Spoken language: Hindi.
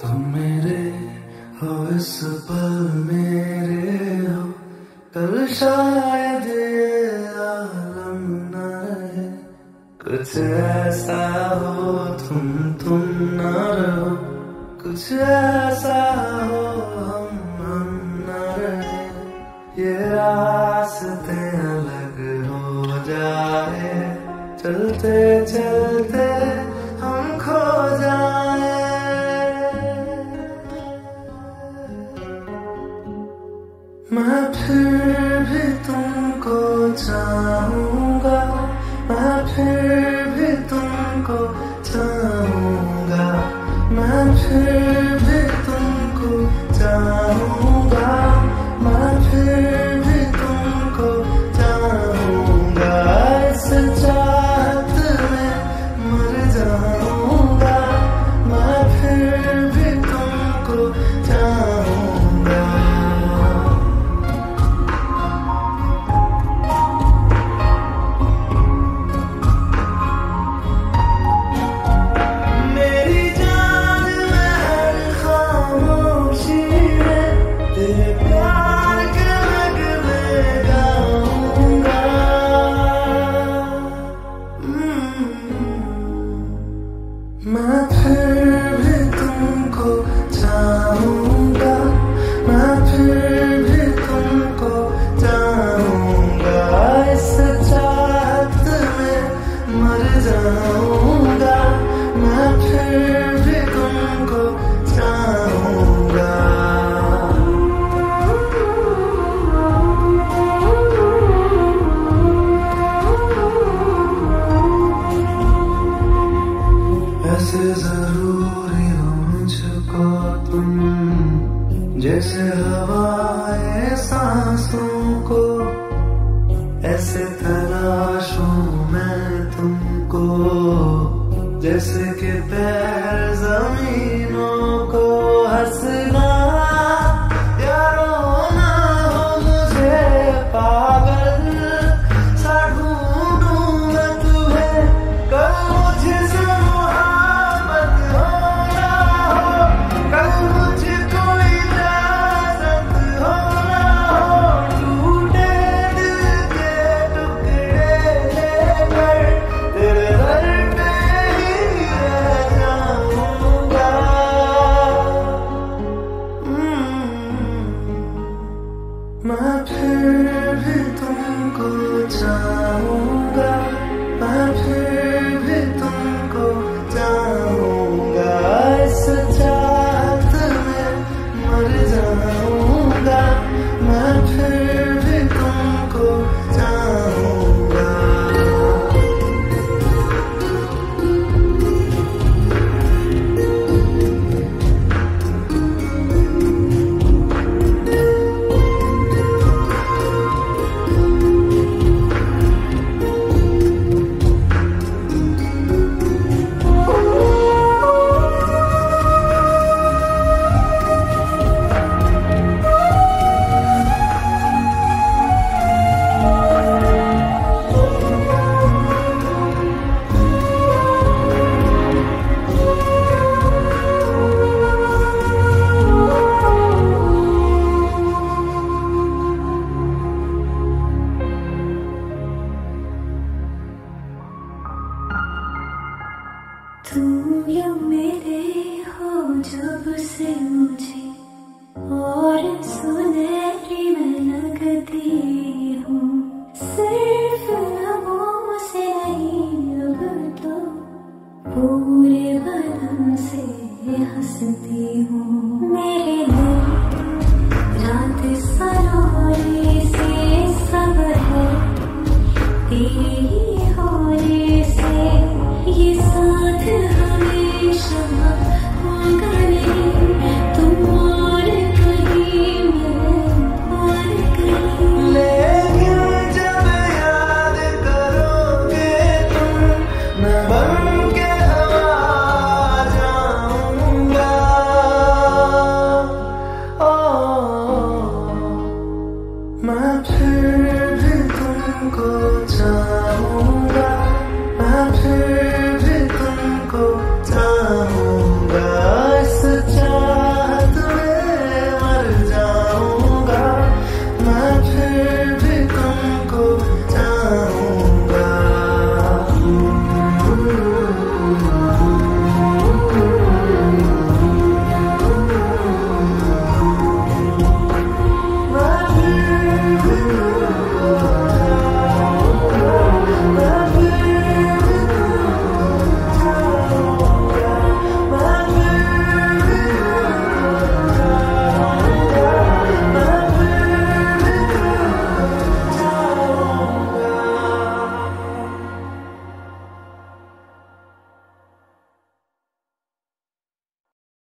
तुम मेरे हो इस पल मेरे हो, कल शायद ये आलम न रहे। कुछ ऐसा हो तुम न रहो, कुछ ऐसा हो हम न रहे। ये रास्ते अलग हो जाए, चलते चलते हम खो जाए। मैं फिर भी तुमको चाहूंगा, मैं फिर भी तुमको चाहूंगा, मैं फिर भी तुमको चाहूंगा, मैं फिर भी तुमको चाहूंगा। इस चाहत में मर जाऊंगा, मैं फिर भी तुमको चाहूंगा। मेरी जान में हर खामोशी में तेरे प्यार के लगने गाऊंगा। मैं फिर भी तुमको चाहूंगा, मैं फिर भी तुमको चाहूंगा। इस चाहत में मर जाऊंगा, मैं फिर भी तुमको चाहूंगा। ऐसे जरूरी हो मुझको तुम, जैसे हवाएं सांसों को। ऐसे तलाशूं मैं तुमको, जैसे कि पैर जमीनों को। हंसना या रोना हो मुझे पागल सा ढूंढूं मैं तुम्हें। कल मुझसे मोहब्बत हो ना हो, कल मुझको इजाजत हो ना हो। टूटे दिल के टुकड़े लेकर तेरे दर पे ही रह जाऊंगा। मैं फिर भी तुमको चाहूंगा, मैं फिर भी तुमको चाहूंगा। इस चाहत में मर जाऊंगा, मैं फिर भी तुमको चाहूंगा। तुम यूं मेरे हो जब से मुझे और सुने